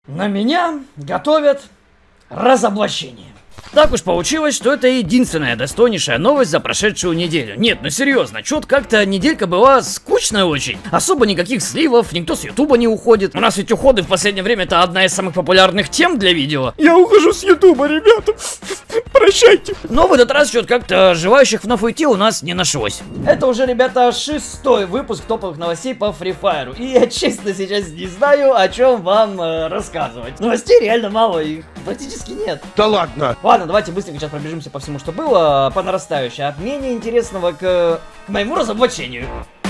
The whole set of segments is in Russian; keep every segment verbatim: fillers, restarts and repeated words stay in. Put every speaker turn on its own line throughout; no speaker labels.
На меня готовят разоблачение. Так уж получилось, что это единственная достойнейшая новость за прошедшую неделю. Нет, ну серьезно, чё-то как-то неделька была скучная очень. Особо никаких сливов, никто с ютуба не уходит. У нас ведь уходы в последнее время это одна из самых популярных тем для видео.
Я ухожу с ютуба, ребята. Прощайте.
Но в этот раз что-то как-то желающих вновь уйти у нас не нашлось. Это уже, ребята, шестой выпуск топовых новостей по Free Fire. И я честно сейчас не знаю, о чем вам э, рассказывать. Новостей реально мало, их практически нет.
Да ладно.
Ладно, давайте быстренько сейчас пробежимся по всему, что было, по нарастающей. От менее интересного к, к моему разоблачению.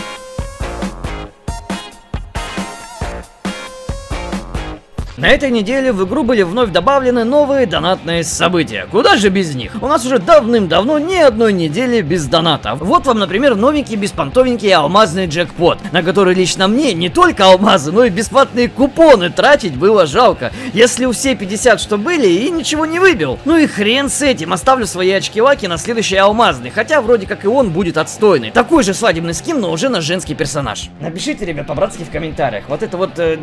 На этой неделе в игру были вновь добавлены новые донатные события. Куда же без них? У нас уже давным-давно ни одной недели без доната. Вот вам, например, новенький беспонтовенький алмазный джекпот, на который лично мне не только алмазы, но и бесплатные купоны тратить было жалко. Если у все пятьдесят что были и ничего не выбил. Ну и хрен с этим, оставлю свои очки-лаки на следующий алмазный, хотя вроде как и он будет отстойный. Такой же свадебный скин, но уже на женский персонаж. Напишите, ребят, по-братски в комментариях. Вот это вот... Э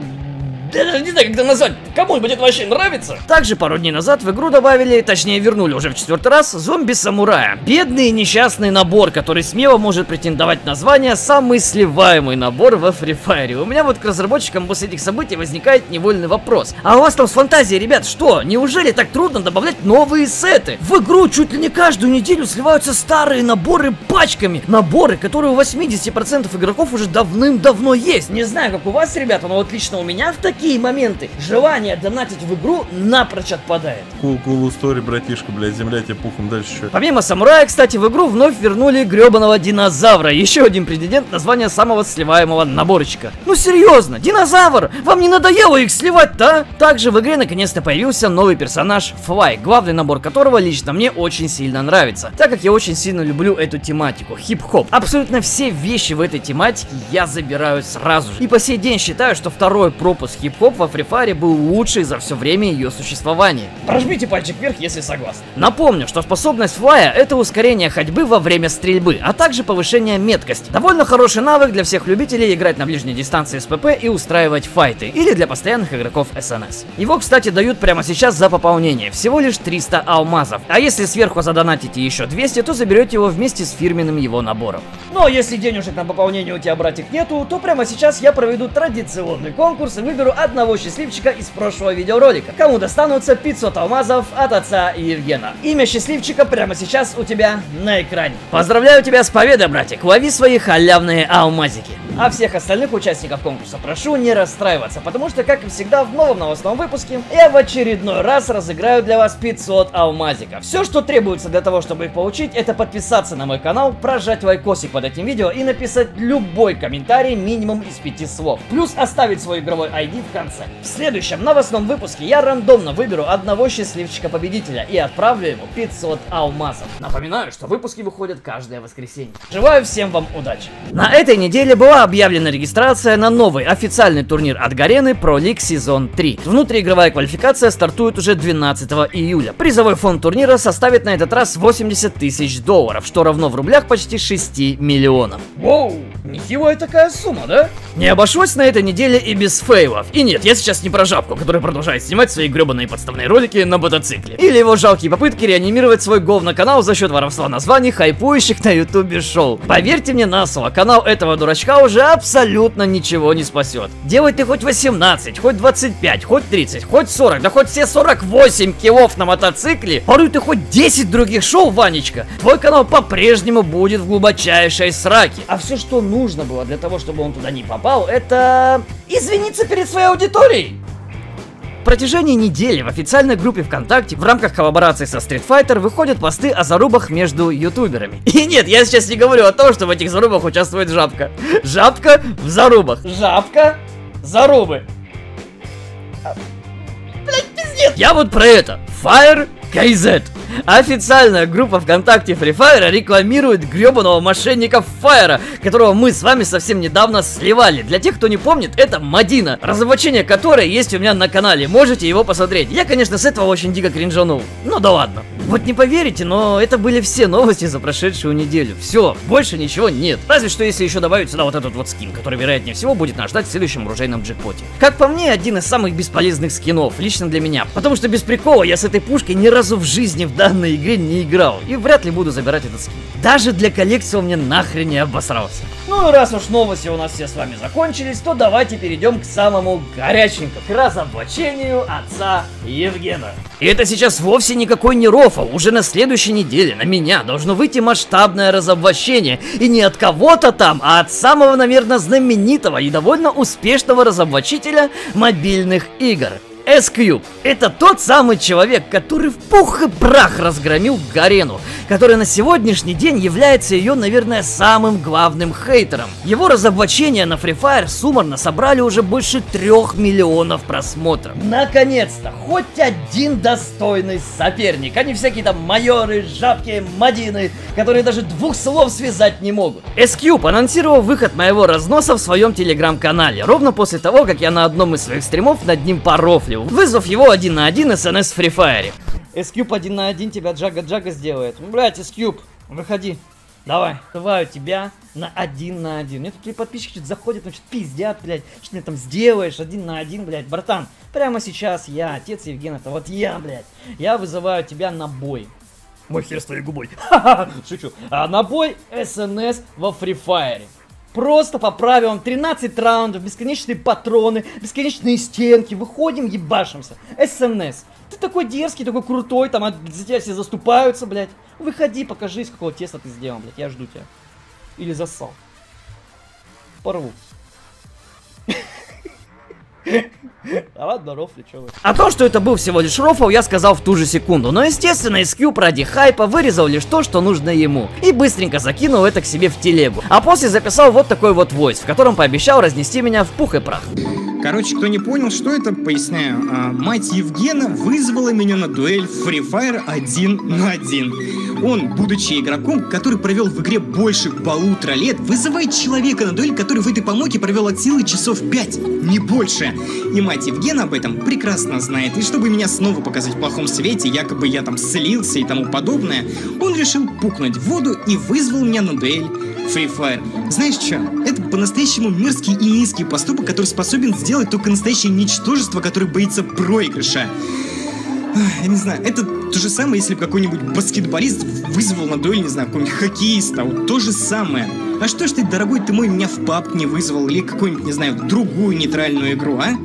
Я даже не знаю, как это назвать. Кому-нибудь это вообще нравится? Также пару дней назад в игру добавили, точнее вернули уже в четвертый раз, зомби-самурая. Бедный и несчастный набор, который смело может претендовать на звание самый сливаемый набор во Free Fire. У меня вот к разработчикам после этих событий возникает невольный вопрос. А у вас там с фантазией, ребят, что? Неужели так трудно добавлять новые сеты? В игру чуть ли не каждую неделю сливаются старые наборы пачками. Наборы, которые у восьмидесяти процентов игроков уже давным-давно есть. Не знаю, как у вас, ребята, но вот лично у меня в таких такие моменты желание донатить в игру напрочь отпадает.
Cool, cool story, братишка, блядь, земля тебе пухом, дальше что?
Помимо самурая, кстати, в игру вновь вернули гребаного динозавра. Еще один претендент на звание самого сливаемого наборчика. Ну серьезно, динозавр! Вам не надоело их сливать-то, а? Также в игре наконец-то появился новый персонаж Флай, главный набор которого лично мне очень сильно нравится, так как я очень сильно люблю эту тематику, хип-хоп. Абсолютно все вещи в этой тематике я забираю сразу же. И по сей день считаю, что второй пропуск хип-хоп во Free Fire был лучший за все время ее существования. Прожмите пальчик вверх, если согласны. Напомню, что способность Флая — это ускорение ходьбы во время стрельбы, а также повышение меткости. Довольно хороший навык для всех любителей играть на ближней дистанции с ПП и устраивать файты, или для постоянных игроков эс эн эс. Его, кстати, дают прямо сейчас за пополнение, всего лишь триста алмазов. А если сверху задонатите еще двести, то заберете его вместе с фирменным его набором. Ну а если денежек на пополнение у тебя, братик, нету, то прямо сейчас я проведу традиционный конкурс и выберу одного счастливчика из прошлого видеоролика, кому достанутся пятьсот алмазов от отца Евгена. Имя счастливчика прямо сейчас у тебя на экране. Поздравляю тебя с победой, братик, лови свои халявные алмазики. А всех остальных участников конкурса прошу не расстраиваться, потому что, как и всегда, в новом новостном выпуске я в очередной раз разыграю для вас пятьсот алмазиков. Все, что требуется для того, чтобы их получить, это подписаться на мой канал, прожать лайкосик под этим видео и написать любой комментарий минимум из пяти слов. Плюс оставить свой игровой ай ди в конце. В следующем новостном выпуске я рандомно выберу одного счастливчика-победителя и отправлю ему пятьсот алмазов. Напоминаю, что выпуски выходят каждое воскресенье. Желаю всем вам удачи. На этой неделе была объявлена регистрация на новый официальный турнир от Гарены Pro League сезон три. Внутриигровая квалификация стартует уже двенадцатого июля. Призовой фонд турнира составит на этот раз восемьдесят тысяч долларов, что равно в рублях почти шести миллионам. Воу, нехилая такая сумма, да? Не обошлось на этой неделе и без фейлов. И нет, я сейчас не про жабку, который продолжает снимать свои гребаные подставные ролики на мотоцикле. Или его жалкие попытки реанимировать свой говно-канал за счет воровства названий хайпующих на ютубе шоу. Поверьте мне на слово, канал этого дурачка уже абсолютно ничего не спасет. Делай ты хоть восемнадцать, хоть двадцать пять, хоть тридцать, хоть сорок, да хоть все сорок восемь киллов на мотоцикле, порой ты хоть десять других шоу, Ванечка, твой канал по-прежнему будет в глубочайшей сраке. А все, что нужно было для того, чтобы он туда не попал, это извиниться перед своей аудиторией. В протяжении недели в официальной группе ВКонтакте в рамках коллаборации со Street Fighter выходят посты о зарубах между ютуберами. И нет, я сейчас не говорю о том, что в этих зарубах участвует Жабка. Жабка в зарубах. Жабка, зарубы. Блять, пиздец. Я вот про это. Fire кей зет. Официальная группа ВКонтакте Free Fire рекламирует гребаного мошенника Файра, которого мы с вами совсем недавно сливали. Для тех, кто не помнит, это Мадина, разоблачение которой есть у меня на канале, можете его посмотреть. Я, конечно, с этого очень дико кринжанул, ну да ладно. Вот не поверите, но это были все новости за прошедшую неделю. Все, больше ничего нет. Разве что если еще добавить сюда вот этот вот скин, который вероятнее всего будет нас ждать в следующем оружейном джекпоте. Как по мне, один из самых бесполезных скинов, лично для меня. Потому что без прикола я с этой пушкой ни разу в жизни в данной игре не играл. И вряд ли буду забирать этот скин. Даже для коллекции он мне нахрен не обосрался. Ну и раз уж новости у нас все с вами закончились, то давайте перейдем к самому горяченькому, к разоблачению отца Евгена. И это сейчас вовсе никакой не рофл. Уже на следующей неделе на меня должно выйти масштабное разоблачение. И не от кого-то там, а от самого, наверное, знаменитого и довольно успешного разоблачителя мобильных игр. S-Cube. Это тот самый человек, который в пух и прах разгромил Гарену, который на сегодняшний день является ее, наверное, самым главным хейтером. Его разоблачения на Free Fire суммарно собрали уже больше трех миллионов просмотров. Наконец-то, хоть один достойный соперник, а не всякие там майоры, жабки, мадины, которые даже двух слов связать не могут. S-Cube анонсировал выход моего разноса в своем телеграм-канале, ровно после того, как я на одном из своих стримов над ним порофлил, вызвав его один на один эс эн эс в Free Fire. S-Cube один на один тебя Джага-Джага сделает. Блять, S-Cube, выходи. Давай, вызываю тебя на один на один. Мне тут подписчики что-то заходят, ну что-то пиздят, блядь. Что ты мне там сделаешь один на один, блядь. Братан, прямо сейчас я, отец Евген, это вот я, блядь. Я вызываю тебя на бой. Мой хер с твоей губой. Ха-ха, шучу. А на бой эс эн эс во Free Fire. Просто по правилам тринадцать раундов, бесконечные патроны, бесконечные стенки. Выходим, ебашимся. эс эн эс. Ты такой дерзкий, такой крутой, там за тебя все заступаются, блядь. Выходи, покажи, из какого теста ты сделал, блядь. Я жду тебя. Или зассал. Порву. А ладно, рофли, чё вы. О том, что это был всего лишь рофл, я сказал в ту же секунду. Но естественно, S-Cube ради хайпа вырезал лишь то, что нужно ему. И быстренько закинул это к себе в телегу. А после записал вот такой вот войс, в котором пообещал разнести меня в пух и прах.
Короче, кто не понял, что это, поясняю. А, мать Евгена вызвала меня на дуэль в Free Fire один на один. Он, будучи игроком, который провел в игре больше полутора лет, вызывает человека на дуэль, который в этой помойке провел от силы часов пять, не больше. И мать Евгена об этом прекрасно знает. И чтобы меня снова показать в плохом свете, якобы я там слился и тому подобное, он решил пукнуть в воду и вызвал меня на дуэль Free Fire. Знаешь что? Это по-настоящему мерзкий и низкий поступок, который способен сделать только настоящее ничтожество, которое боится проигрыша. Я не знаю, это то же самое, если бы какой-нибудь баскетболист вызвал на дуэль, не знаю, какого-нибудь хоккеиста. Вот то же самое. А что ж ты, дорогой ты мой, меня в пабг не вызвал или какую-нибудь, не знаю, другую нейтральную игру, а?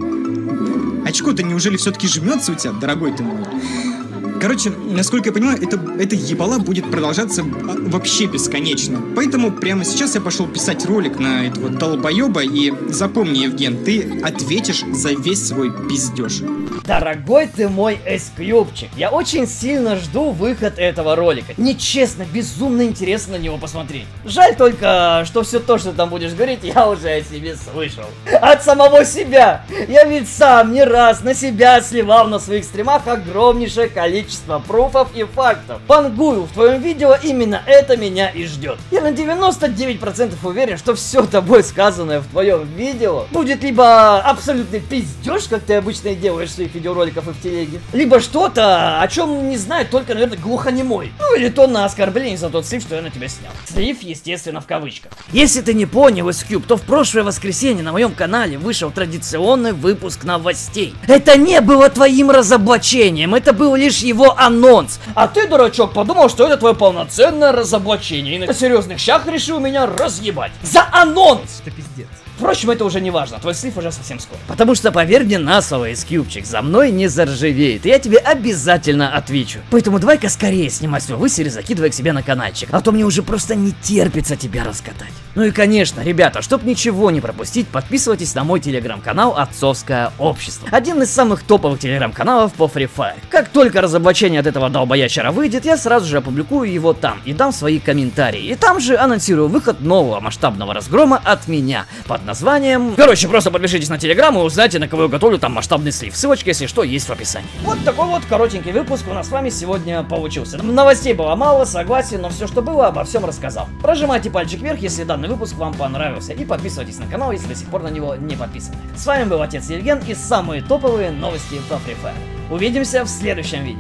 Очко-то неужели все-таки жмется у тебя, дорогой ты мой? Короче, насколько я понимаю, это, это ебала будет продолжаться вообще бесконечно. Поэтому прямо сейчас я пошел писать ролик на этого долбоеба. И запомни, Евген, ты ответишь за весь свой пиздеж.
Дорогой ты мой S-Cube-чик, я очень сильно жду выход этого ролика. Нечестно, безумно интересно на него посмотреть. Жаль только, что все то, что ты там будешь говорить, я уже о себе слышал. От самого себя. Я ведь сам не раз на себя сливал на своих стримах огромнейшее количество пруфов и фактов. Пангую, в твоем видео именно это меня и ждет. Я на девяносто девять процентов уверен, что все тобой сказанное в твоем видео будет либо абсолютный пиздеж, как ты обычно делаешь в своих видеороликов и в телеге, либо что-то, о чем не знает только, наверное, глухонемой. Ну или то на оскорбление за тот слив, что я на тебя снял. Слив, естественно, в кавычках. Если ты не понял, S-Cube, то в прошлое воскресенье на моем канале вышел традиционный выпуск новостей. Это не было твоим разоблачением, это был лишь его анонс. А ты, дурачок, подумал, что это твое полноценное разоблачение и на серьезных щах решил меня разъебать. За анонс! Это пиздец. Впрочем, это уже не важно, твой слив уже совсем скоро. Потому что, поверь мне на слово, S-Cube-чик, за мной не заржавеет, и я тебе обязательно отвечу. Поэтому давай-ка скорее снимай свой высер и закидывай к себе на каналчик, а то мне уже просто не терпится тебя раскатать. Ну и конечно, ребята, чтоб ничего не пропустить, подписывайтесь на мой телеграм-канал Отцовское Общество. Один из самых топовых телеграм-каналов по Free Fire. Как только разоблачение от этого долбоящера выйдет, я сразу же опубликую его там и дам свои комментарии. И там же анонсирую выход нового масштабного разгрома от меня под названием... Короче, просто подпишитесь на телеграм и узнайте, на кого я готовлю там масштабный слив. Ссылочка, если что, есть в описании. Вот такой вот коротенький выпуск у нас с вами сегодня получился. Новостей было мало, согласен, но все, что было, обо всем рассказал. Прожимайте пальчик вверх, если данный выпуск вам понравился, и подписывайтесь на канал, если до сих пор на него не подписаны. С вами был отец Евген и самые топовые новости по Free Fire. Увидимся в следующем видео.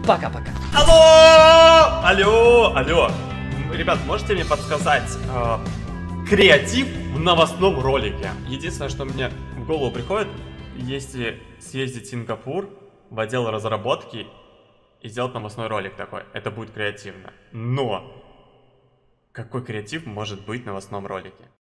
пока-пока.
Алло! Алло! Алло! Ребят, можете мне подсказать э, креатив в новостном ролике? Единственное, что мне в голову приходит, если съездить в Сингапур в отдел разработки и сделать новостной ролик такой, это будет креативно. Но какой креатив может быть в новостном ролике?